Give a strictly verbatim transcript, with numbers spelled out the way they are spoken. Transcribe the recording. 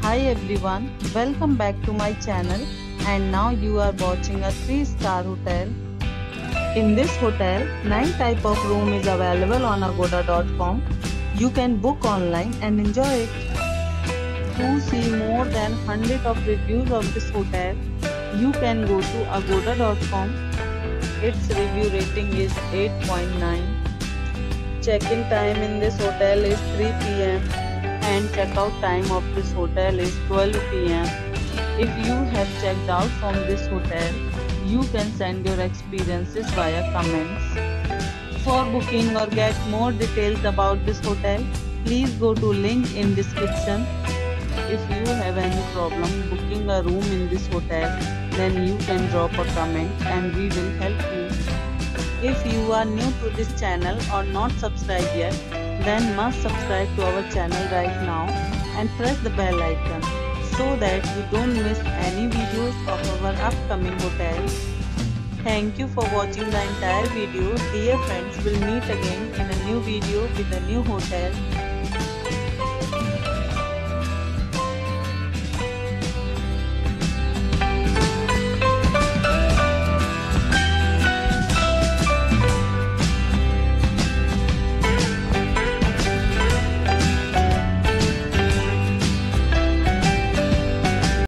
Hi everyone, welcome back to my channel and now you are watching a three star hotel. In this hotel, nine type of room is available on agoda dot com. You can book online and enjoy it. To see more than one hundred of reviews of this hotel, you can go to agoda dot com. Its review rating is eight point nine. Check-in time in this hotel is three p m and checkout time of this hotel is twelve p m If you have checked out from this hotel, you can send your experiences via comments. For booking or get more details about this hotel, please go to link in description. If you have any problem booking a room in this hotel, then you can drop a comment and we will help you. If you are new to this channel or not subscribed yet, then must subscribe to our channel right now and press the bell icon so that you don't miss any videos of our upcoming hotels. Thank you for watching the entire video. Dear friends, we'll meet again in a new video with a new hotel.